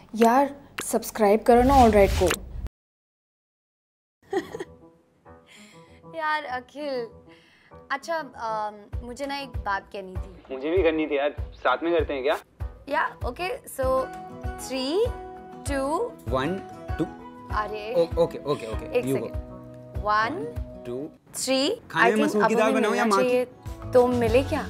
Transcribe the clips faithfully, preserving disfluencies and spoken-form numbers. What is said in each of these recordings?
यार सब्सक्राइब करो ना ऑल राइट को। यार अखिल, अच्छा आ, मुझे ना एक बात कहनी थी। मुझे भी करनी थी यार, साथ में करते हैं क्या? या okay, so three two one two. अरे ओके ओके ओके, एक सेकंड। One two three. खाने में मसूर की दाल बनाओ या माँ की? तो मिले क्या?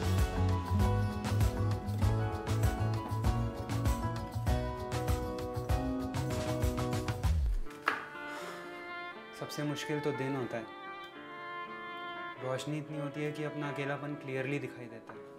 सबसे मुश्किल तो दिन होता है। रोशनी इतनी होती है कि अपना अकेलापन क्लियरली दिखाई देता है।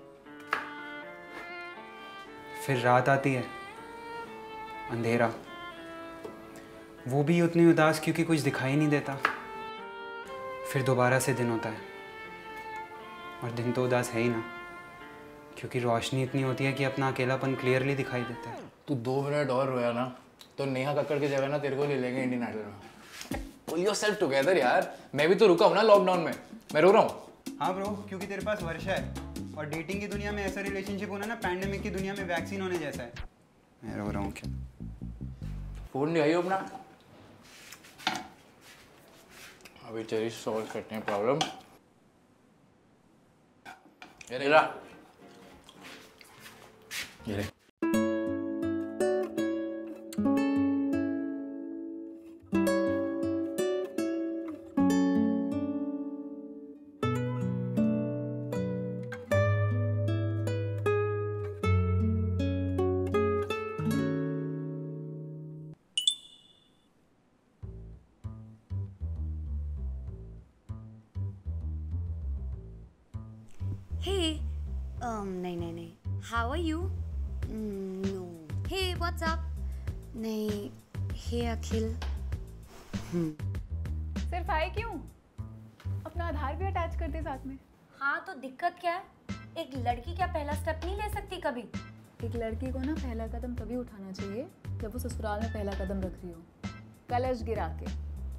फिर रात आती है, अंधेरा, वो भी उतनी उदास क्योंकि कुछ दिखाई नहीं देता। फिर दोबारा से दिन होता है, और दिन तो उदास है ही ना, क्योंकि रोशनी इतनी होती है कि अपना अकेलापन क्लियरली दिखाई देता है। तू दो मिनट और रोया ना तो नेहा कक्कड़ की जगह ना तेरे को ले लेंगे इंडियन आइडल में। पुल योरसेल्फ टुगेदर यार, मैं भी तो रुका हूँ ना लॉकडाउन में, मैं रो रहा हूँ। हाँ ब्रो, क्योंकि तेरे पास वर्षा है, और डेटिंग की दुनिया में ऐसा रिलेशनशिप होना ना पैंडेमिक की दुनिया में वैक्सीन होने जैसा है। मैं रो रहा हूँ क्या? फोन नहीं आई अपना, अभी तेरी सॉल्व करते हैं प्रॉब्लम। ये ले ला, ये ले। Hey, um, नहीं नहीं नहीं, how are you? Mm, no. Hey, what's up? नहीं, hey अखिल। सिर्फ आए क्यों? अपना आधार भी अटैच कर दे साथ में। हाँ तो दिक्कत क्या है? एक लड़की क्या पहला स्टेप नहीं ले सकती कभी? एक लड़की को ना पहला कदम तभी उठाना चाहिए जब वो ससुराल में पहला कदम रख रही हो, कलश गिरा के।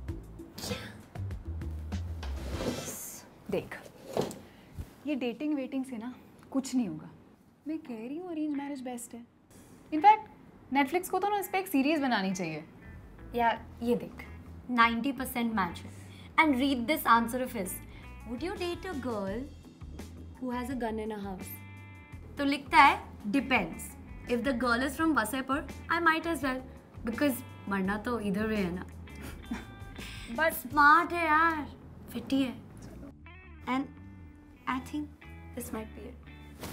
देख, ये डेटिंग वेटिंग से ना कुछ नहीं होगा। मैं कह रही हूँ अरेंज मैरिज बेस्ट है। इनफैक्ट नेटफ्लिक्स को तो ना इस पर एक सीरीज बनानी चाहिए। यार ये देख, ninety percent match है। And read this answer of his. Would you date a girl who has a gun in her house? तो लिखता है depends. If the girl is from Wasaipur, I might as well, because मरना तो इधर ही है ना। But smart है यार, फिटी है। And I think this might be it.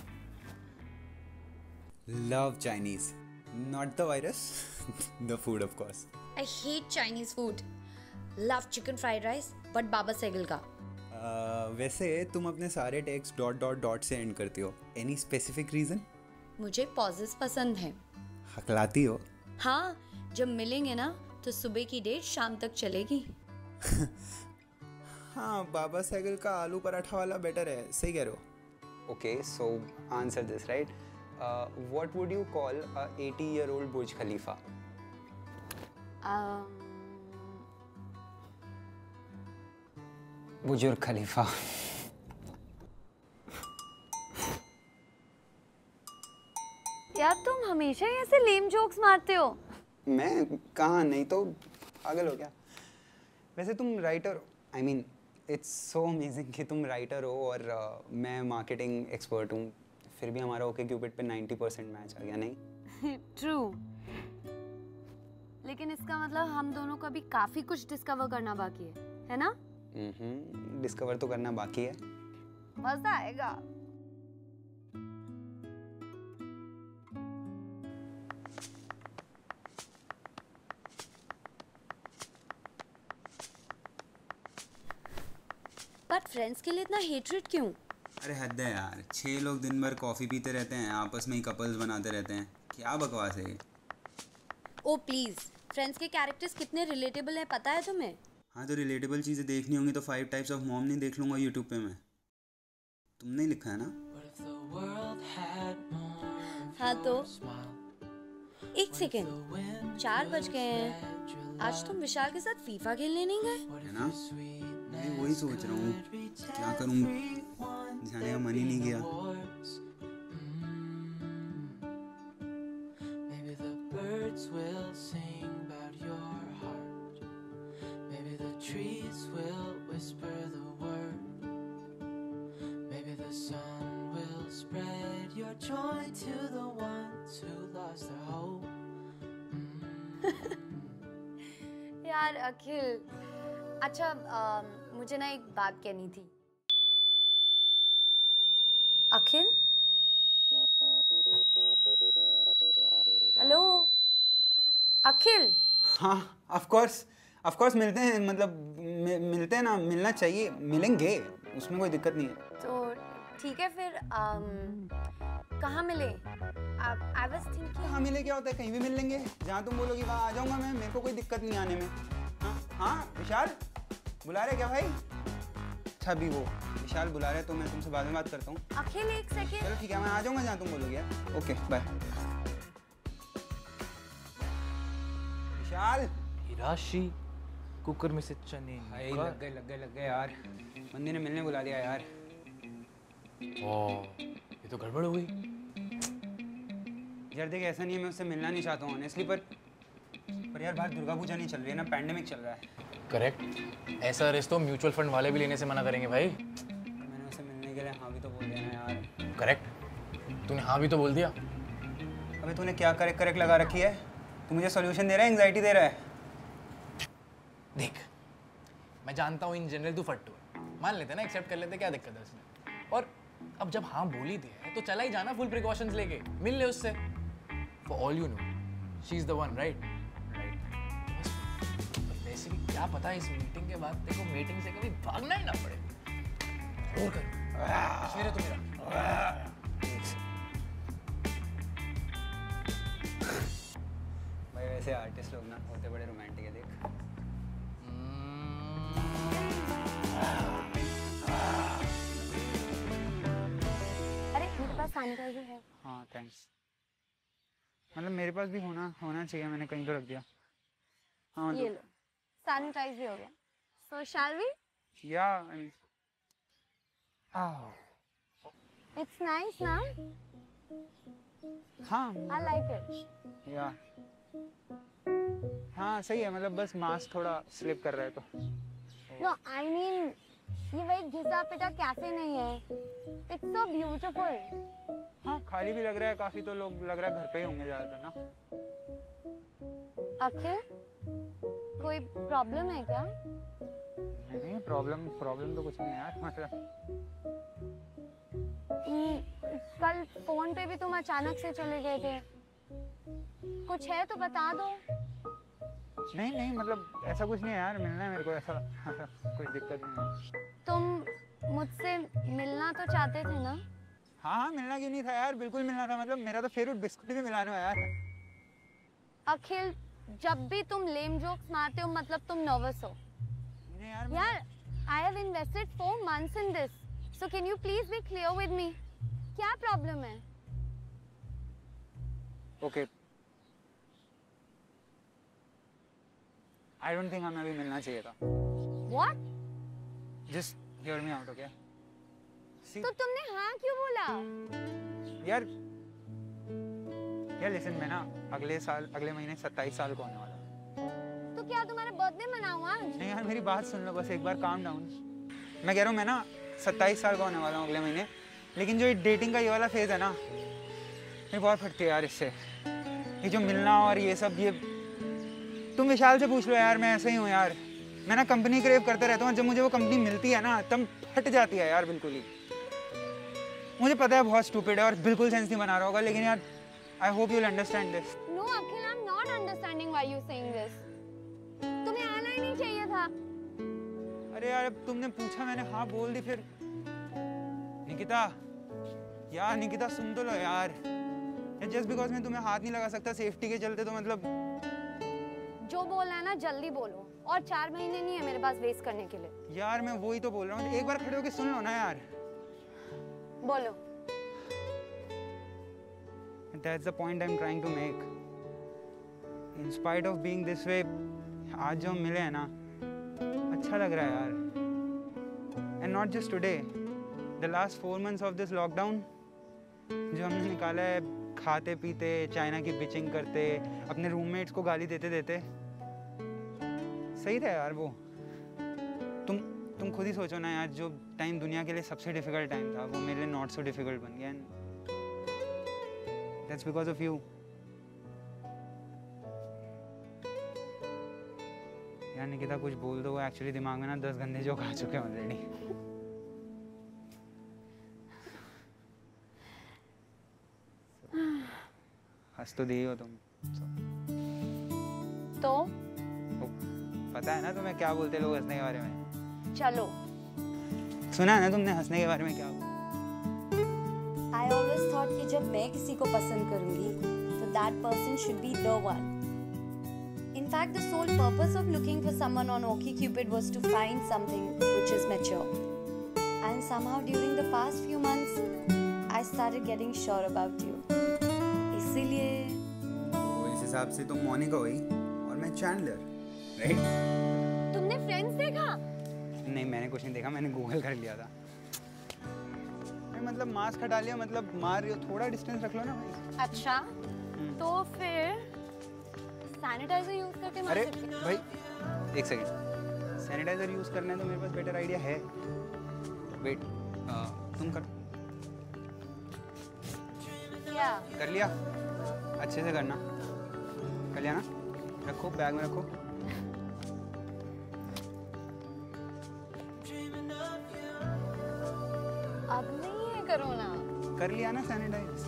Love Chinese, not the virus, the food of course. I hate Chinese food. Love chicken fried rice, but बाबा सेगल का। uh, वैसे तुम अपने सारे टेक्स्ट डॉट डॉट डॉट से एंड करती हो। Any specific reason? मुझे pauses पसंद हैं। हकलाती हो? हाँ, जब मिलेंगे ना तो सुबह की डेट शाम तक चलेगी। हाँ, बाबा सैगल का आलू पराठा वाला बेटर है, सही कह रहे हो। Okay, so answer this right. What would you call a eighty year old Burj Khalifa? बुजुर्ग खलीफा। यार तुम हमेशा ही ऐसे लेम जोक्स मारते हो। मैं कहाँ, नहीं तो पागल हो क्या? वैसे तुम राइटर हो, I mean it's so amazing कि तुम राइटर हो और uh, मैं मार्केटिंग एक्सपर्ट हूँ, फिर भी हमारा ओके क्यूपिड पे ninety percent मैच आ गया, नहीं? ट्रू, लेकिन इसका मतलब हम दोनों को अभी काफी कुछ डिस्कवर करना बाकी है, है ना? हम्म, डिस्कवर तो करना बाकी है। मजा आएगा। पर फ्रेंड्स के लिए इतना हेट्रेड क्यों? अरे हद है यार, छह लोग दिन भर कॉफ़ी पीते रहते हैं, आपस में ही कपल्स बनाते रहते हैं, क्या बकवास है ये? ओ प्लीज, फ्रेंड्स के कैरेक्टर्स कितने रिलेटेबल है पता है तुम्हें? हाँ तो रिलेटेबल चीज़ें देखनी होंगी तो फाइव टाइप्स ऑफ मॉम नहीं देख लूँगा यूट्यूब पे मैं। तुमने ही लिखा है ना? हाँ तो एक सेकेंड, चार बज गए हैं। आज तुम विशाल के साथ फीफा खेलने नहीं गए? है ना? मैं वही सोच रहा हूँ क्या करूँ, जाने का मन ही नहीं किया। Maybe the birds will trees will whisper the word. Maybe the sun will spread your joy to the ones who lost their hope. यार अखिल, अच्छा अम, मुझे ना एक बात कहनी थी। अखिल, हेलो अखिल। हाँ ऑफ कोर्स ऑफ कोर्स मिलते हैं, मतलब मि, मिलते हैं ना, मिलना चाहिए, मिलेंगे, उसमें कोई दिक्कत नहीं है। तो ठीक है फिर अम, कहाँ मिले? I was thinking. कहाँ मिले क्या होता है, कहीं भी मिल लेंगे, जहाँ तुम बोलोगी वहाँ आ जाऊँगा मैं, मेरे को कोई दिक्कत नहीं आने में। हाँ हाँ विशाल बुला रहे क्या भाई? अच्छा अभी वो विशाल बुला रहे तो मैं तुमसे बाद में बात करता हूँ। अखिल एक सेकेंड। चलो ठीक है, मैं आ जाऊँगा जहाँ तुम बोलोगे यार। Okay bye. विशाल राशि कुकर में से चने भाई लग गए लग गए लग गए यार, बंदी ने मिलने बुला लिया यार। ओह ये तो गड़बड़ हो गई। यार देख ऐसा नहीं है मैं उससे मिलना नहीं चाहता हूँ ऑनेस्टली, पर पर यार बाहर दुर्गा पूजा नहीं चल रही है ना, पैंडेमिक चल रहा है। करेक्ट, ऐसा रिस्क तो म्यूचुअल फंड वाले भी लेने से मना करेंगे भाई। मैंने उससे मिलने के लिए हाँ भी तो बोल दिया ना यार। करेक्ट, तूने हाँ भी तो बोल दिया। अबे तूने क्या करेक्ट करेक्ट लगा रखी है? तू मुझे सॉल्यूशन दे रहा है, एंग्जाइटी दे रहा है? देख मैं जानता हूँ इन जनरल तू फट्टू है, मान लेते ना, एक्सेप्ट कर लेते, क्या दिक्कत है उसमें। और अब जब हाँ बोल ही दिया है तो चला ही जाना फुल प्रिकॉशंस लेके, मिल ले उससे। For all you know she is the one, right? वैसे भी क्या पता इस मीटिंग के बाद देखो मीटिंग से कभी भागना ही ना पड़े। और कर मेरा तो मेरा भाई वैसे आर्टिस्ट लोग ना होते बड़े रोमांटिक है, देख। अरे मेरे पास सैनिटाइजर है। हाँ थैंक्स। मतलब मेरे पास भी होना होना चाहिए, मैंने कहीं तो रख दिया। हाँ ये लो, सैनिटाइज भी हो गया। So shall we? या आई मीन इट्स नाइस ना? हाँ आई लाइक इट। या हाँ सही है, मतलब बस मास्क थोड़ा स्लिप कर रहा है तो। नो आई मीन ये वही घिसा पिटा कैफे नहीं है। It's so beautiful. हाँ खाली भी लग रहा है काफी, तो लोग लग रहा है घर पे ही होंगे ज्यादातर ना। अखिल कोई प्रॉब्लम है क्या? नहीं प्रॉब्लम प्रॉब्लम तो कुछ नहीं है यार, मतलब हम्म, कल फोन पे भी तुम अचानक से चले गए थे, कुछ है तो बता दो। नहीं नहीं मतलब ऐसा कुछ नहीं है यार, मिलना है मेरे को, ऐसा कोई दिक्कत नहीं है। तुम मुझसे मिलना तो चाहते थे ना? हाँ हाँ मिलना क्यों नहीं था यार, बिल्कुल मिलना था, मतलब मेरा तो फेवरेट बिस्कुट भी मिलाने है यार। अखिल जब भी तुम लेम जोक्स मारते हो मतलब तुम नर्वस हो। नहीं यार यार I have invested four months in this, so can you please be clear with me? क्या प्रॉब्लम है? ओके आई डोंट थिंक हमें अभी मिलना चाहिए था। What? Just hear me out, okay? तो तुमने हाँ क्यों बोला? यार यार लिसन, मैं ना अगले साल अगले महीने सत्ताईस साल को होने वाला हूँ। तो क्या तुम्हारा बर्थडे मनाऊं आज? नहीं यार मेरी बात सुन लो बस एक बार, काम डाउन। मैं कह रहा हूँ मैं ना सत्ताईस साल का होने वाला हूँ अगले महीने, लेकिन जो ये डेटिंग का ये वाला फेज है ना, मेरी बहुत फटती है यार इससे। ये जो मिलना और ये सब, ये तुम विशाल से पूछ लो यार, मैं ऐसे ही हूँ यार। मैं ना कंपनी क्रेव करते रहता हूँ, जब मुझे वो कंपनी मिलती है ना तब फट जाती है यार बिल्कुल ही। मुझे पता है बहुत स्टूपिड है और बिल्कुल सेंस नहीं बना रहा होगा, लेकिन यार I hope you will understand this. No Akhil, I am not understanding why you saying this. तुम्हें आना ही नहीं चाहिए था। अरे यार अब तुमने पूछा, मैंने हाँ बोल दी, फिर निकिता यार निकिता सुन तो लो यार, जस्ट बिकॉज मैं तुम्हें हाथ नहीं लगा सकता सेफ्टी के चलते, तो मतलब जो बोलना है ना जल्दी बोलो, और चार महीने नहीं है मेरे पास वेस्ट करने के लिए। यार मैं वही तो बोल रहा हूँ, एक बार खड़े होके सुन लो ना यार। बोलो। That's the point I'm trying to make. In spite of being this way, आज जो हम मिले हैं ना, अच्छा लग रहा है यार। And not just today, the last four months of this lockdown, जो हमने निकाला है खाते पीते, चाइना की बिचिंग करते, अपने रूममेट्स को गाली देते देते, सही था यार वो। तुम खुद ही सोचो ना यार, जो टाइम दुनिया के लिए सबसे डिफिकल्ट टाइम था वो मेरे लिए नॉट सो डिफिकल्ट बन गया, and that's because of you. यार निकिता कुछ बोल दो, एक्चुअली दिमाग में ना दस गंदे जोक आ चुके हैं ऑलरेडी। हंस तो दी हो तुम। तो तो पता है ना तुम्हें क्या बोलते लोग हंसने के बारे में? चलो, सुना है ना तुमने हंसने के बारे में क्या बोलते? I always thought कि जब मैं किसी को पसंद करूंगी तो that person should be the one. In fact, the sole purpose of looking for someone on OkCupid was to find something which is mature. And somehow during the past few months, I started getting sure about you. इसीलिए तो इस हिसाब से तुम मोनिका हुई और मैं Chandler, right? तुमने फ्रेंड्स देखा? नहीं, मैंने कुछ नहीं देखा, मैंने गूगल कर लिया था। नहीं, मतलब मास्क हटा लिया, मतलब मार रही हो, थोड़ा डिस्टेंस रख लो ना भाई। अच्छा, तो फिर सैनिटाइजर यूज करके मार अरे सकते हैं? भाई एक सेकंड, सैनिटाइजर यूज करना है तो मेरे पास बेटर आइडिया है। वेट, तुम कर क्या? कर लिया? अच्छे से करना, कर लिया ना? रखो, बैग में रखो। अब नहीं है कोरोना। कर लिया ना सैनिटाइज?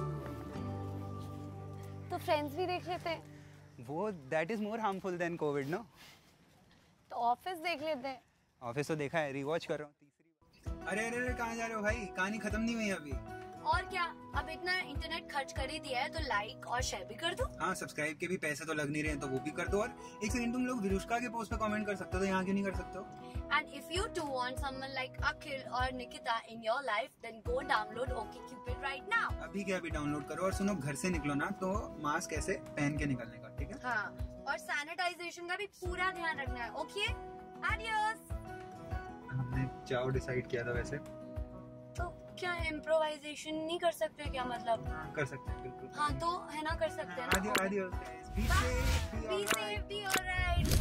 तो फ्रेंड्स भी देख लेते हैं। वो that is more harmful than COVID, no? तो ऑफिस देख लेते हैं। ऑफिस तो देखा है, रिवॉच कर रहा हूँ तीसरी बार। अरे अरे अरे कहाँ जा रहे हो भाई? कहानी खत्म नहीं हुई अभी। और क्या, अब इतना इंटरनेट खर्च कर ही दिया है तो लाइक और शेयर भी कर दो। हाँ, सब्सक्राइब के भी पैसे तो लग नहीं रहे हैं तो वो भी कर दो। और एक सेकंड, तुम लोग विरुष्का के पोस्ट पे कमेंट कर सकते हो, तो यहाँ क्यों नहीं कर सकते हो? And if you too want someone like Akhil or Nikita in your life, then go download OkCupid right now. अभी क्या, अभी डाउनलोड करो। और सुनो, घर से निकलो ना तो मास्क ऐसे पहन के निकलने का, ठीक है? हाँ, और सैनिटाइजेशन का भी पूरा ध्यान रखना है। Okay, adios. हमने जाओ डिसाइड किया था वैसे। तो क्या इम्प्रोवाइजेशन नहीं कर सकते क्या? मतलब कर सकते हैं बिल्कुल। हाँ, तो है ना, कर सकते हैं ना। Adios adios, be safe, be safe, be alright.